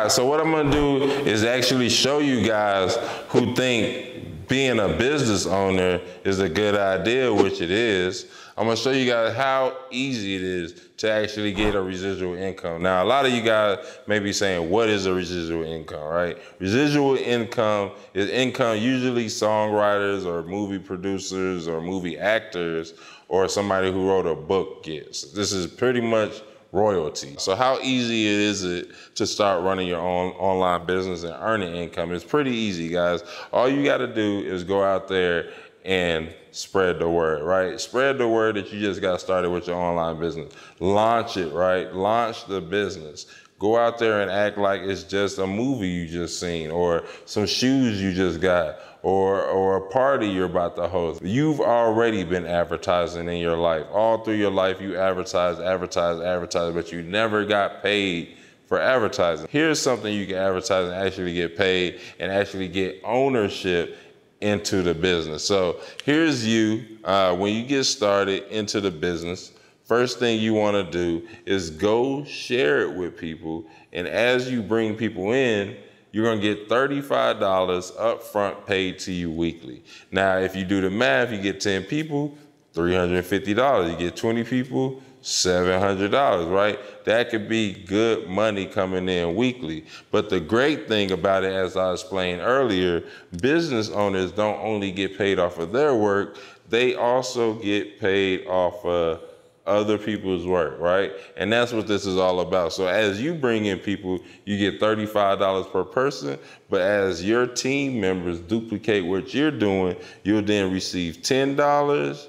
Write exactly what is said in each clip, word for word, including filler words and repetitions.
right, so what I'm gonna do is actually show you guys who think being a business owner is a good idea, which it is. I'm gonna show you guys how easy it is to actually get a residual income. Now, a lot of you guys may be saying, what is a residual income, right? Residual income is income usually songwriters or movie producers or movie actors or somebody who wrote a book gets. This is pretty much royalty. So how easy it is it to start running your own online business and earning income? It's pretty easy, guys. All you gotta do is go out there and spread the word, right? Spread the word that you just got started with your online business. Launch it, right? Launch the business. Go out there and act like it's just a movie you just seen or some shoes you just got or, or a party you're about to host. You've already been advertising in your life. All through your life, you advertise, advertise, advertise, but you never got paid for advertising. Here's something you can advertise and actually get paid and actually get ownership into the business. So here's you, uh, when you get started into the business, first thing you wanna do is go share it with people. And as you bring people in, you're gonna get thirty-five dollars upfront paid to you weekly. Now, if you do the math, you get ten people, three hundred fifty dollars. You get twenty people, seven hundred dollars, right? That could be good money coming in weekly. But the great thing about it, as I explained earlier, business owners don't only get paid off of their work, they also get paid off of other people's work, right? And that's what this is all about. So as you bring in people, you get thirty-five dollars per person, but as your team members duplicate what you're doing, you'll then receive ten dollars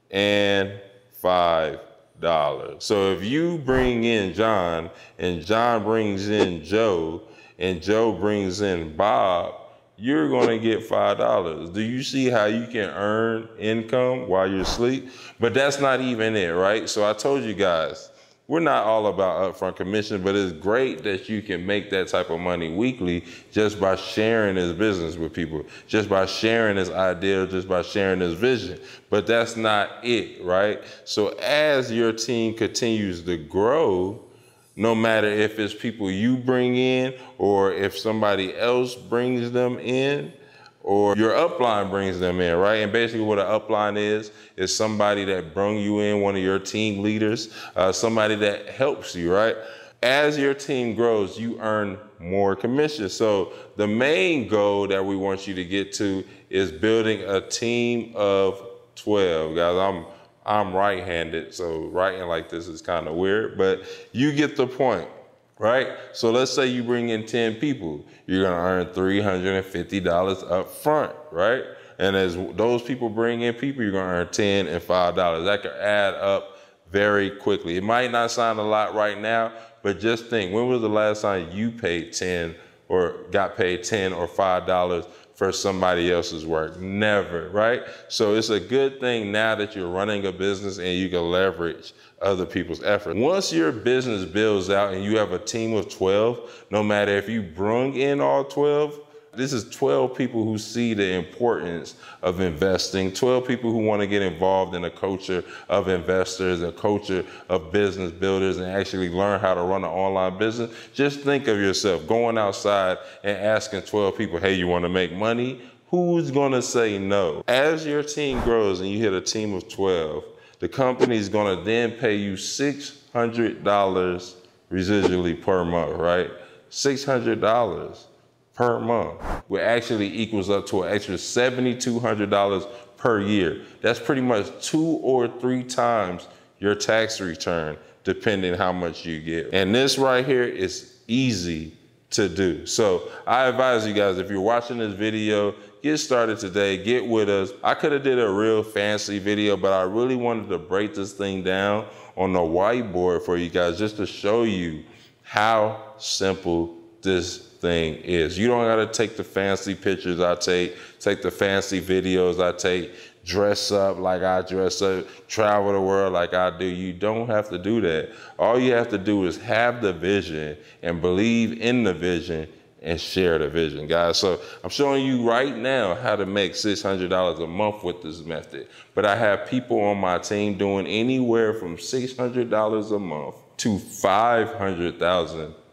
and five dollars. So if you bring in John and John brings in Joe and Joe brings in Bob, you're gonna get five dollars. Do you see how you can earn income while you're asleep? But that's not even it, right? So I told you guys, we're not all about upfront commission, but it's great that you can make that type of money weekly just by sharing this business with people, just by sharing this idea, just by sharing this vision. But that's not it, right? So as your team continues to grow, no matter if it's people you bring in or if somebody else brings them in or your upline brings them in, right? And basically what an upline is, is somebody that brung you in, one of your team leaders, uh, somebody that helps you, right? As your team grows, you earn more commission. So the main goal that we want you to get to is building a team of twelve. Guys, I'm I'm right-handed, so writing like this is kind of weird, but you get the point, right? So let's say you bring in ten people, you're gonna earn three hundred fifty dollars up front, right? And as those people bring in people, you're gonna earn ten and five dollars. That could add up very quickly. It might not sound a lot right now, but just think, when was the last time you paid ten or got paid ten or five dollars for somebody else's work? Never, right? So it's a good thing now that you're running a business and you can leverage other people's effort. Once your business builds out and you have a team of twelve, no matter if you bring in all twelve, this is twelve people who see the importance of investing, twelve people who want to get involved in a culture of investors, a culture of business builders, and actually learn how to run an online business. Just think of yourself going outside and asking twelve people, hey, you want to make money? Who's going to say no? As your team grows and you hit a team of twelve, the company is going to then pay you six hundred dollars residually per month, right? six hundred dollars. Per month, which actually equals up to an extra seven thousand two hundred dollars per year. That's pretty much two or three times your tax return, depending how much you get. And this right here is easy to do. So I advise you guys, if you're watching this video, get started today, get with us. I could have did a real fancy video, but I really wanted to break this thing down on the whiteboard for you guys, just to show you how simple this thing is. You don't gotta take the fancy pictures I take, take the fancy videos I take, dress up like I dress up, travel the world like I do. You don't have to do that. All you have to do is have the vision and believe in the vision and share the vision, guys. So I'm showing you right now how to make six hundred dollars a month with this method. But I have people on my team doing anywhere from six hundred dollars a month to five hundred thousand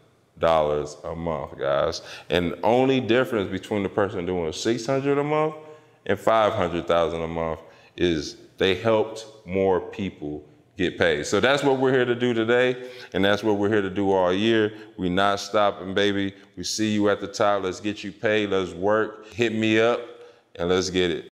dollars a month, guys. And the only difference between the person doing six hundred a month and five hundred thousand a month is they helped more people get paid. So that's what we're here to do today, and that's what we're here to do all year. We're not stopping, baby. We see you at the top. Let's get you paid. Let's work. Hit me up, and let's get it.